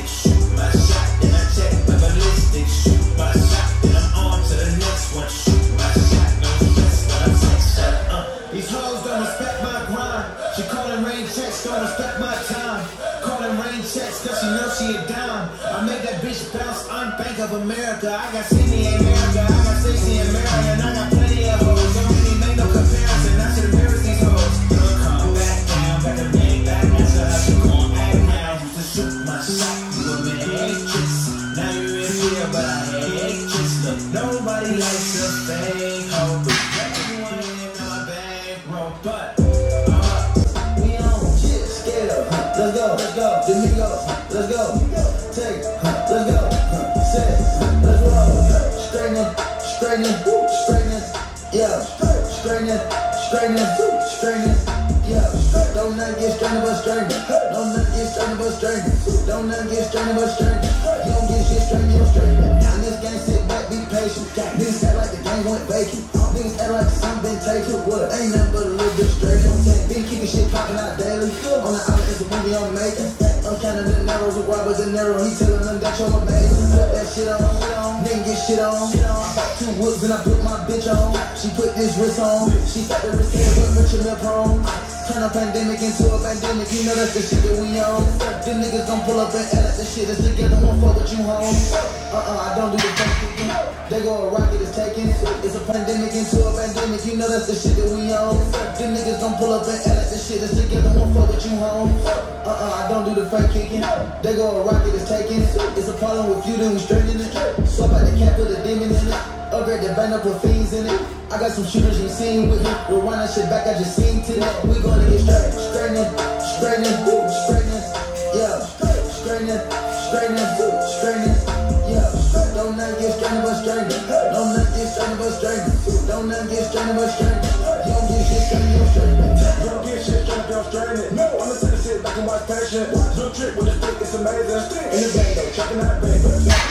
realistic. Shoot my shot, then I check my ballistics. Shoot my shot, then I'm on to the next one. Shoot my shot, no stress, but I'm sex. These hoes don't respect my grind. She calling rain checks, don't respect my time. Calling rain checks, cause she knows she a dime. I make that bitch bounce, I'm Bank of America. I got Sydney America, I got Stacey in Maryland. I got plenty of hoes, don't really make no comparison. I should embarrass these hoes. Come back down, back to me, back answer how you gon' act now. Used to shoot my shot, you a matrix. Now you're in here, but I hate tricks. Look, nobody likes a fake hoe, but everyone in my bankroll. But we on shit, scared up. Let's go, Domingo, let's go. Take, let's go. Set, let's roll. Straighten it, yeah. Straighten it, yeah. Don't not get straightened but straightened. Don't not get straightened but straightened. Don't not get straightened but straightened. You don't get shit straightened, you don't straighten. In this game, sit back, be patient. Niggas act like the game went vacant. Niggas act like something been taken. What? Ain't nothing but a little bit straight. Been keeping shit popping out daily. On the island, it's a movie I'm making. I'm counting the narrows with Robert De Niro. He telling them that you're my baby. Put that shit on. Nigga get shit on. I bought 2 woods and I put my bitch on. She put this wrist on. She thought the wrist here with Richard Mill Prone. Turn a pandemic into a pandemic. You know that's the shit that we on. Them niggas gon' pull up and add up the shit that's together. Won't fuck with you home. I don't do the fake shit. They go a rocket is taking it. It's a pandemic into a pandemic. You know that's the shit that we on. Them niggas gon' pull up and add up the shit that's together. Won't fuck with you home. I don't do the fake kicking. They go a rocket is taking it. It's a problem with you, then we straightening it. Swap out the cap with a demon in it. Upgrade the band up with fiends in it. I got some shooters you seen with me. We'll run that shit back, I just seen to that. We gonna get straighten it, yeah. Straighten it, yeah. Don't not get straightened but straightened. Don't not get straightened but straightened. Don't not get straightened but straightened. You don't get shit straightened, you don't straighten it. You don't get shit straightened, you don't straighten it. No, I'ma take the shit back and watch patient. No trick with the stick, it's amazing. In the bang though, checking out baby.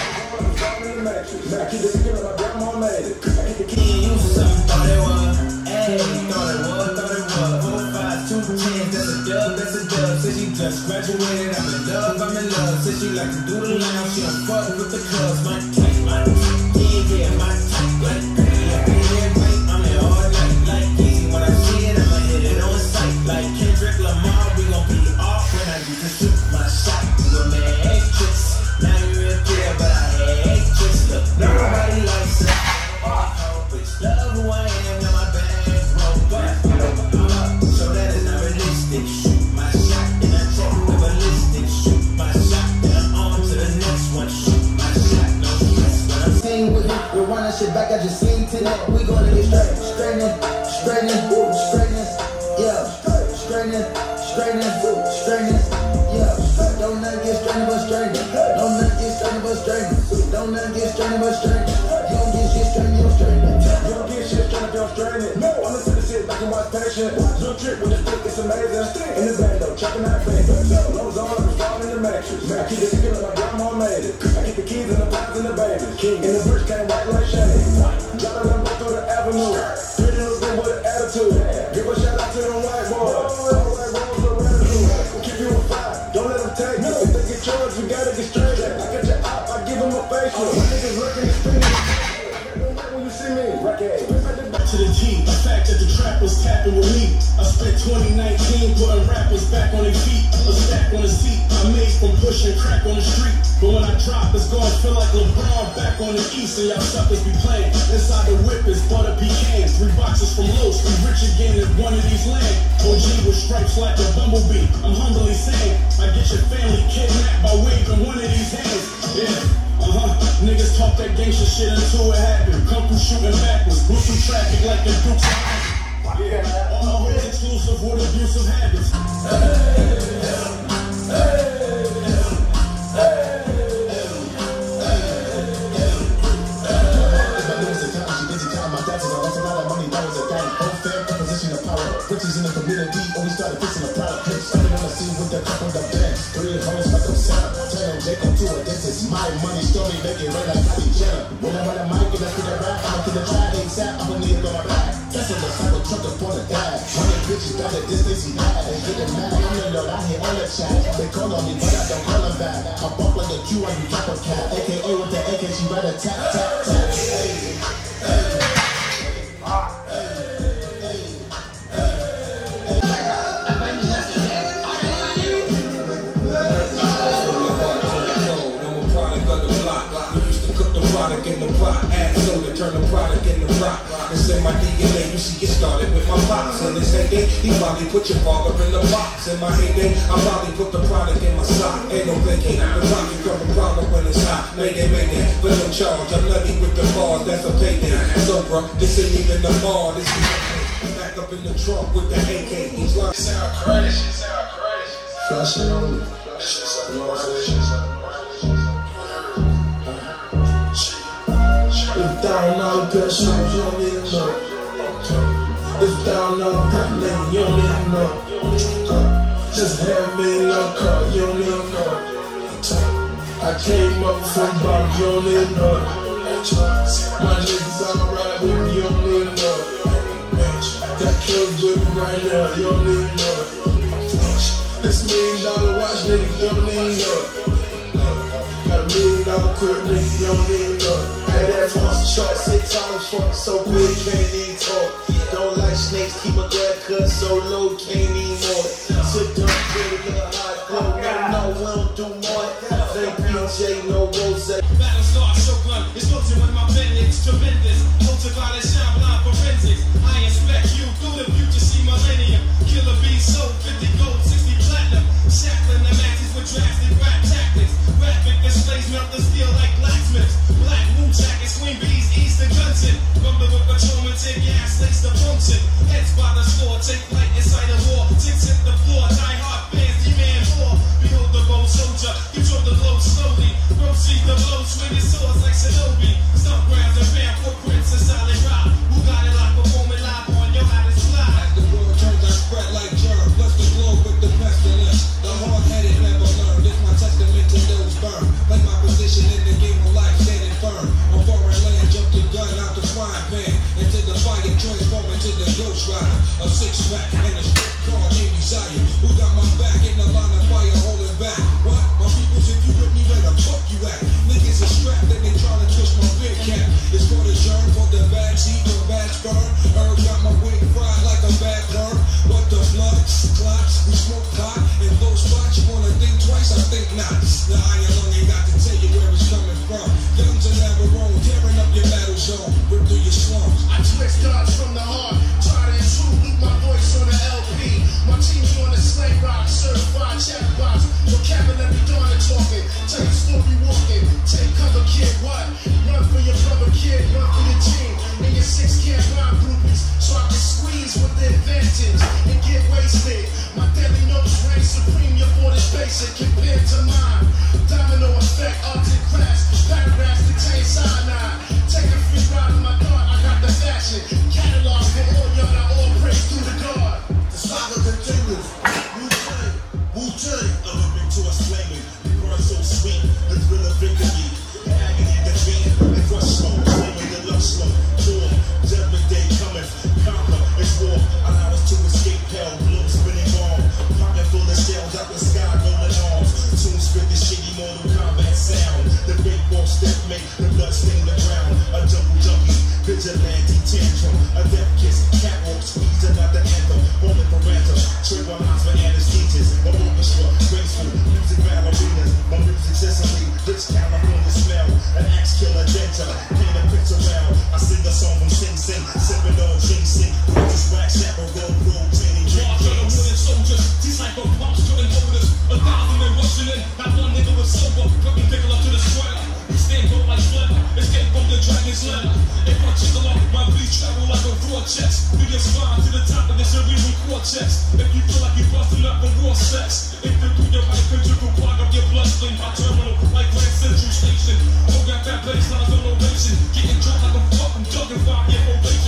I keep the skill, my grandma made it. I keep the key, using something, thought it was. Ayy, thought it was. 4, 5, 2, 10, that's a dub. Said she just graduated, I'm in love. Said she like to do the lounge, she don't fuck with the clubs. My type, yeah, my type. Like, I'm in all night, like easy. When I see it, I'ma hit it on sight. Like Kendrick Lamar, we gon' be off when I used to shoot my shot. You a matrix. Now you're in here, but I hate tricks. Look, nobody likes it. Bitch, love who I am, now my bankroll. But so that is not realistic. Shoot my shot, then I check the ballistics. Shoot my shot, then I'm on to the next one. Shoot my shot, no stress. But I'm seeing with me, we'll run that shit back, I just seen to that. We gonna get straighten it, yeah. Straighten it, yeah. Don't not get straightened but straightened. Don't not get straightened but straightened. Don't not get straightened but straightened. You don't get shit straightened, you don't straighten it. You don't get shit straightened, you don't straighten it. No, I'ma take the shit back and watch patient. No trick with the stick, it's amazing. In the band though, checking out baby. Lows on, I'm falling in the matrix. I keep the skill, my grandma made it. I keep the keys and the pots and the babies. In the bridge came white like shade. Driving them through the avenue. Pretty little bit with an attitude. Give a shout out to them white boys. You gotta get straight. I got your op, I give him a facial. My niggas looking at me. When you see me, back to the G. The fact that the trap was tapping with me. I spent 2019 putting rappers back on their feet. A stack on the seat. I made from pushing crack on the street. But when I drop, it's gonna feel like LeBron back on the East. And y'all suckers be playing. Inside the whip is butter pecans. 3 boxes from Los. We rich again in one of these lands. OG with stripes like a bumblebee. I'm humbly saying, I get your family kidnapped by waving one of these hands. Yeah. Niggas talk that gangster shit until it happen. Come through shooting backwards. Go through traffic like the Dukes. Yeah. All my ways exclusive with abusive habits. Riches in the community, only started fixing the product. Started on the scene with the cup on the bench. 3 hoes like I'm set up. Turn Jacob to a dentist. My money story, make it rain like Kylie Jenner. When I'm on the mic and I see the rap, I'm to the try, they sap, I'm a nigga on my back. That's on the cycle, truck up on the dad. 100 bitches got the distance he had. They getting mad, I'm the Lord, I hear all the chat. They call on me, but I don't call them back. I bump like a Q on you, cap a cat. AKA with the AK, she better tap, tap, tap. In the pot, add soda, turn the product into rock. It's in my DNA, you see, it started with my pops. In his heyday, he probably put your father in the box. In my heyday, I probably put the product in my sock. Ain't no thinking, the rock become a problem when it's hot. Mayday, but no charge, I'm nutty with the bars, that's a payday. So bro, this ain't even the bar, this is back up in the trunk with the AK. He's like, it's our credit, it's our credit. Flush it on me. If $1,000 pair of shoes, you don't need to know. If $1,000 pack nigga, you don't need to know. Just $500,000 car, you don't need to know. I came up from bottom, you don't need to know. My niggas alright with me, you don't need to know. Got kills with me right now, you don't need to know. This $1 million watch, nigga, you don't need to know. Got $1 million crib, nigga, you don't need to know. That was short, 6 hours fuck so quick, can't even talk. Don't like snakes, keep my dad cut so low, can't even more. Sit down, get a little hot, no, we don't do more. Thank PJ, no rose. Battlestar Shogun, explosion when my pen is tremendous. Ultraviolet shine blind forensics. I inspect you through the future, see millennium. Killer bees sold 50 gold, 60 platinum. Shackling the matches with drastic rap tactics. Graphic displays melt the steel like blacksmiths. Black moon jackets, queen bees, Eastern Johnson. Rumble with patrolmen, take gas, lace the function. Heads by the score, take flight inside a war. Ticks hit the floor, die hard fans demand more. Behold the bold soldier, control the blow slowly. Proceed the blow, swinging swords like Shinobi. Stump grounds and fan footprints, a solid rock. Who got it locked, performing live on your hottest fly. as the world turns, I spread like germ. Bless the globe with the pestilence. The hard-headed never learn. This my testament to those burn. Like my position in the game of life, standing firm. On foreign land, jump the gun out the frying pan. Into the fire, transform into the ghost rider. A six-pack and a strip car named Desire. Who got my back in the line of fire, holding back? What? My peoples, if you with me, where the fuck you at? Niggas are strapped and they trying to twist my beer cap. It's for the germ, for the backseat, for bad sperm. Herb got my wig fried like a bad burn. What the blood? Clots, we smoke pot. In those spots, you wanna think twice, I think not. The iron lung ain't got to tell you where it's coming from. Guns are never wrong, tearing up your battle zone. Rip through your slums. I twist darts from the heart, try to intrude, loop my voice on the LP. My team's on the slang rock, certified chatbots. Vocabulary dawn and talking, tell your story walking. Take cover, kid, what? Run for your brother, kid, run for your team. And your 6 can't rhyme groupies, so I can squeeze with the advantage and get wasted. My deadly notes reign supreme, your board is basic compared to mine. Domino effect, Arctic crash, paragraphs contain cyanide. Take a free ride in my dart, I got the fashion. Catalog for all y'all that all break through the guard. The saga continues. Wu-Tang, Wu-Tang. I'm looking to us flaming. The burn so sweet, the thrill of victory. Agony, defeat, and crush smoke, flaming the love smoke. Joy, judgment day coming. Conquer, it's war. Allow us to escape hell, blow spinning bomb. Pocket full of shells out the sky, rolling arms. Soon spit the shitty Mortal Kombat sound. The big ball step make the blood stain the ground. A jungle junkie, vigilante tantrum. A death kiss, catwalk squeeze another anthem. Rolling parental, trip on eyes for anesthesias. My orchestra, graceful, music ballerinas. My music Sicily, rich California smell. An axe killer denture, paint a picture round. I sing a song from Sing Sing, sipping on ginseng. Just wax, chaperone, road, training, drink March of the wooden soldiers, these like pumps couldn't hold us. 1,000 men rushing in, not one nigga was sober. Couldn't pickle up to the sweat. We stand up like blood, escape from the dragon's lair. If I chisel off, my beats travel like a raw chest. We get spine to the top of the cerebral cortex. If you feel like you're busting up for raw sex. If you do your right ventricle, clog up your bloodstream. My terminal, like Grand Central Station. Hold got that baseline on ovation. Getting drunk like a fucking jugging 5-year ovation.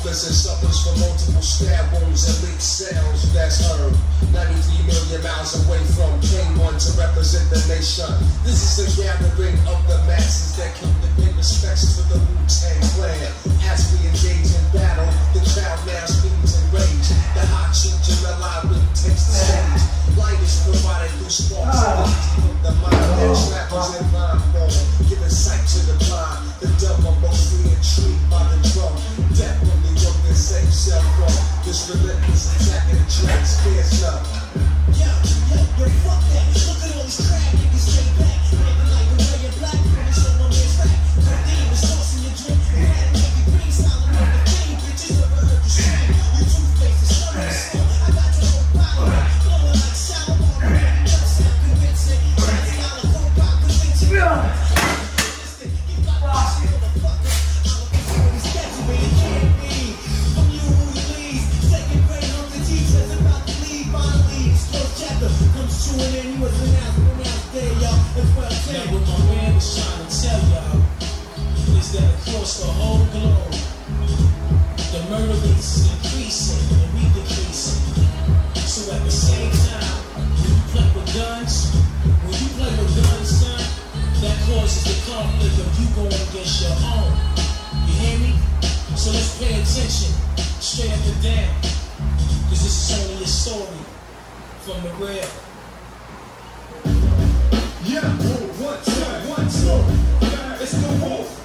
toughness and suffers from multiple stab wounds and leaked cells. That's Herb, 93 million miles away from King One to represent the nation. This is a gathering of the masses that come to pay respects to the Wu-Tang Clan. As we engage in battle, the crowd now screams in rage. The hot children alive when he takes the stage. Light is provided through sparks from the mind that trappers in rhyme form, giving sight to the blind. The dumb are mostly intrigued by the drum. Death when they work their safe self from this relentless attack of the tracks. Fears love. Yo, fuck that. Look at all these crab niggas stay back. Living like a ray of black, and show no man's back. Codeine was tossing your drink. You had a navy green style of the king. Bitches never heard the scream. You two faces, son of a son. I got your whole body blowing like sour water. That sound convincing. That's not a whole pop convincing. You got this shit, motherfucker. I'm a consumer schedule, you can't be. From you who you leave. Second grade on the teachers about to leave. Finally, this first chapter comes to an end. He was pronounced there, y'all. It's well said. Now what my man was trying to tell y'all is that across the whole globe, the murder rate is increasing and we decreasing. So at the same time, when you play with guns, son, that causes the conflict of you going against your own. You hear me? So let's pay attention, straight up and down, because this is only a story from the real. Yeah, 1, 2, 1, 2. Let's go.